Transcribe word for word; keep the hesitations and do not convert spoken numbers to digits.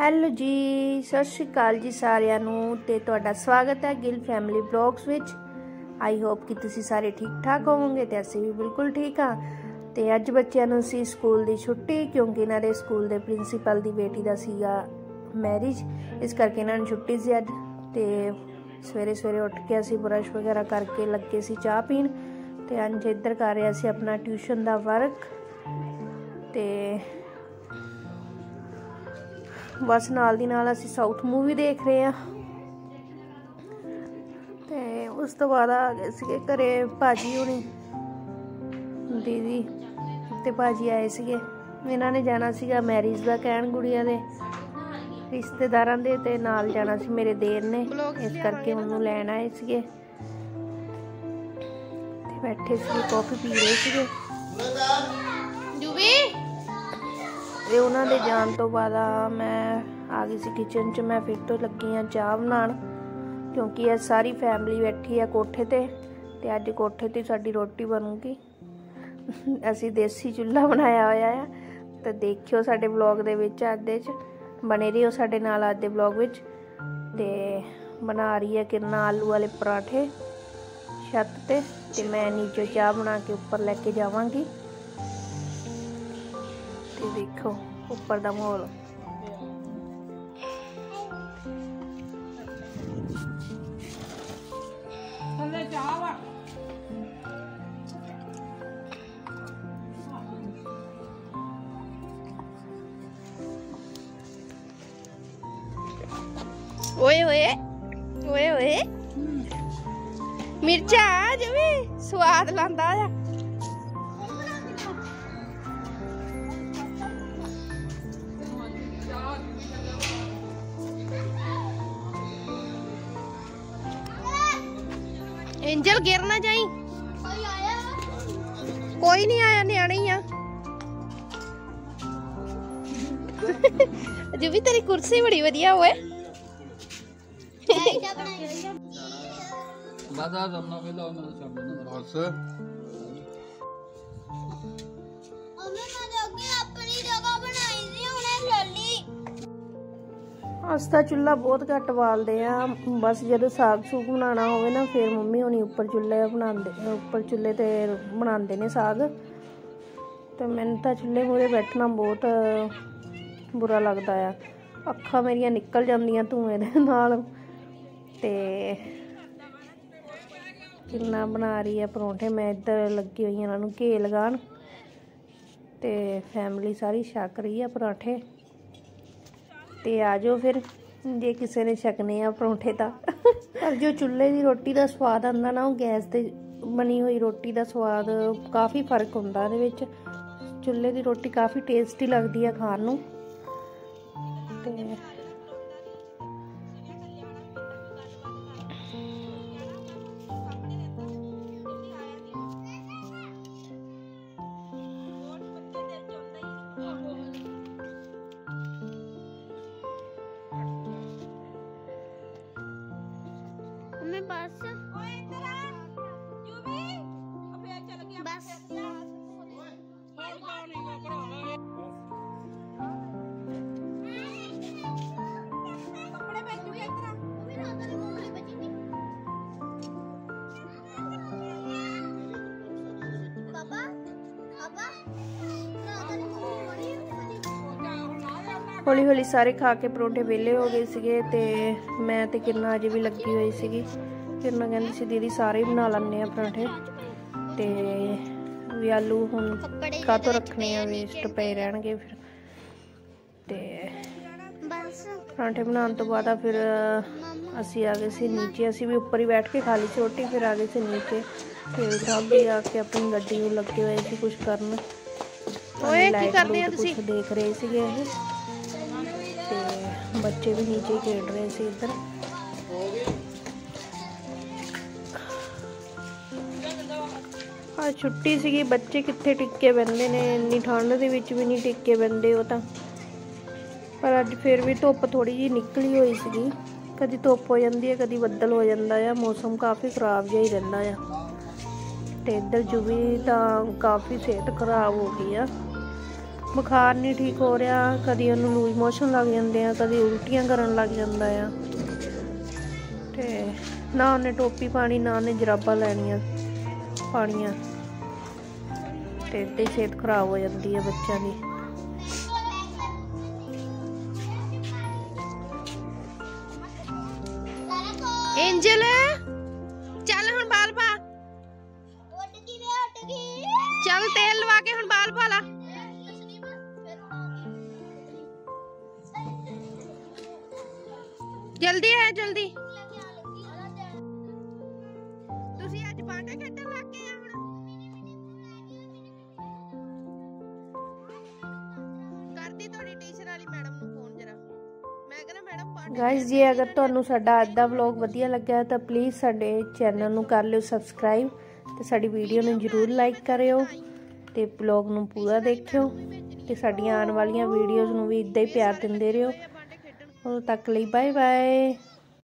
Hello ਜੀ, ਸਤਿ ਸ਼੍ਰੀ ਅਕਾਲ ਜੀ ਸਾਰਿਆਂ ਨੂੰ ਤੇ ਤੁਹਾਡਾ ਸਵਾਗਤ ਹੈ ਗਿੱਲ ਫੈਮਿਲੀ ਬਲੌਗਸ ਵਿੱਚ। ਆਈ ਹੋਪ ਕਿ ਤੁਸੀਂ ਸਾਰੇ ਠੀਕ ਠਾਕ ਹੋਵੋਗੇ ਤੇ ਅਸੀਂ ਵੀ ਬਿਲਕੁਲ ਠੀਕ ਹਾਂ। ਤੇ ਅੱਜ ਬੱਚਿਆਂ ਨੂੰ ਸੀ ਸਕੂਲ ਦੀ ਛੁੱਟੀ, ਕਿਉਂਕਿ ਇਹਨਾਂ ਦੇ ਸਕੂਲ ਦੇ ਪ੍ਰਿੰਸੀਪਲ ਦੀ ਬੇਟੀ ਦਾ ਸੀਗਾ ਮੈਰਿਜ, ਇਸ ਕਰਕੇ ਇਹਨਾਂ ਨੂੰ ਛੁੱਟੀ ਸੀ ਅੱਜ। ਤੇ ਸਵੇਰੇ ਸਵੇਰੇ ਉੱਠ ਕੇ ਅਸੀਂ ਬਰਸ਼ ਵਗੈਰਾ ਕਰਕੇ ਲੱਗੇ ਸੀ ਚਾਹ ਪੀਣ ਤੇ ਅੰਜ ਇੱਧਰ ਕਰ ਰਿਹਾ ਸੀ ਆਪਣਾ ਟਿਊਸ਼ਨ ਦਾ ਵਰਕ। ਤੇ बस नाल दी नाल असी साउथ मूवी देख रहे हैं। ते उस तो बाद आ गए सीगे घरे भाजी होनी, दीदी ते भाजी आए सीगे। इन्हां ने जाना सीगा मैरिज दा, कहण गुड़िया दे रिश्तेदारां दे, ते नाल जाना सी मेरे देर ने, इस करके उन्होंने लैन आए सीगे। ते बैठे सीगे कॉफी पी रहे सीगे। ਤੇ ਉਹਨਾਂ ਦੇ ਜਾਣ ਤੋਂ ਬਾਅਦ ਮੈਂ ਆ ਗਈ ਸੀ ਕਿਚਨ 'ਚ। ਮੈਂ ਫਿਰ ਤੋਂ ਲੱਗੀ ਹਾਂ ਚਾਹ ਬਣਾਉਣ, ਕਿਉਂਕਿ ਇਹ ਸਾਰੀ ਫੈਮਿਲੀ ਬੈਠੀ ਆ ਕੋਠੇ ਤੇ ਤੇ ਅੱਜ ਕੋਠੇ ਤੇ ਸਾਡੀ ਰੋਟੀ ਬਣੂਗੀ। ਅਸੀਂ ਦੇਸੀ ਚੁੱਲ੍ਹਾ ਬਣਾਇਆ ਹੋਇਆ ਆ, ਤੇ ਦੇਖਿਓ ਸਾਡੇ ਵਲੌਗ ਦੇ ਵਿੱਚ। ਅੱਜ ਦੇ 'ਚ ਬਣੇ ਰਹੋ ਸਾਡੇ ਨਾਲ ਅੱਜ ਦੇ ਵਲੌਗ ਵਿੱਚ। ਤੇ ਬਣਾ ਰਹੀ ਹੈ ਕਿਰਨਾ ਆਲੂ ਵਾਲੇ ਪਰਾਠੇ ਛੱਤ ਤੇ, ਤੇ ਮੈਂ ਨੀਚੇ ਚਾਹ ਬਣਾ ਕੇ ਉੱਪਰ ਲੈ ਕੇ ਜਾਵਾਂਗੀ। देखो ऊपर का माहौल। ओए ओए ओए ओए मिर्चा जिवे स्वाद लांदा आ। एंजल गिर ना जाई, कोई आया? कोई नहीं आया, न्याणे ही आ। जो भी तेरी कुर्सी बड़ी वधिया होए। दादा जमना पहला और ना छाड़ देना बस। अम्मा मैं लोगे अपनी जगह बनाई थी उन्हें ले ली। अस तां चुल्हा बहुत घट बालते हैं, बस जो साग सूग बनाना हो ना फिर मम्मी होनी उपर चुल्हे बनाते, उपर चुल्हे ते बनाते ने साग। तो मैंने तो चुल्हे मूहरे बैठना बहुत बुरा लगता है, अखा मेरिया निकल जांदियां धुएं दे नाल। ते किन्ना बना रही है परौंठे, मैं इधर लगी हुई इन्होंने घे लगान, ते फैमिली सारी छक रही है पराठे। ते आ जाओ फिर जे किसी ने छकने आ परौंठे ता। पर जो चुल्हे की रोटी का स्वाद आंदा ना, वो गैस ते बनी हुई रोटी का स्वाद काफ़ी फर्क हुंदा इहदे विच। चुल्हे की रोटी काफ़ी टेस्टी लगती है खाण नूं। ते बस बस हौली हौली सारे खा के परौंठे वेले हो गए सीगे। ते मैं ते किरना अजे भी लगी हुई सीगी। किरना कहती सी दीदी सारे ही बना लैने पराठे, ते भी आलू हुण कातों रखने आ, वेस्ट पे रहणगे फिर। ते पराठे बनाने तो बाद फिर असी आ गए सी नीचे। असी भी उपर ही बैठ के खा ली सी रोटी, फिर आ गए सी नीचे। फिर सब भी आके अपनी गड्डी में लगे हुए सी कुछ करन। कुछ देख रहे सीगे ये, ते बच्चे भी नीचे खेल रहे थे इधर। आज छुट्टी सी, बच्चे कित्थे टिक्के बहंदे ने, इन्नी ठंड दे विच भी नहीं टिक्के बहंदे वो तां। पर अज फिर भी धुप्प थोड़ी जी निकली हुई सी, कदी धुप्प हो जाती है कदी बदल हो जाता है, मौसम काफ़ी खराब जिहा ही रहिंदा है। तो इधर जुबी तो काफ़ी सेहत खराब हो गई है। बुखार नहीं ठीक हो रहा, कदी उन्होंने लूज मोशन लग जाते हैं, कदी उल्टियां करन लग जाता है। ते ना उन्हें टोपी पानी ना उन्हें जराबा लैनियां पानियां, ते इदां ही सेहत खराब हो जाती है बच्चों की। एंजल चल हुण बाल पा, चल तेल लवा के हुण बाल पा ला। जल्दी है जल्दी। तुसी अज बांटे खेडन लग गए आ हुण। करदी थोड़ी टीचर वाली मैडम नूं फोन जरा, मैं कहना मैडम बांटे। गाइस जी अगर तुहानू साडा अज दा व्लॉग वधिया लग्या तो प्लीज़ साडे चैनल नूं कर लिओ सबसक्राइब ते साडी वीडियो नूं जरूर लाइक करियो ते व्लॉग नूं पूरा देखियो ते साडीआं आने वालियां वीडियोज़ नूं भी इदां ही प्यार दिंदे रहियो। उदों तक लई बाय बाय।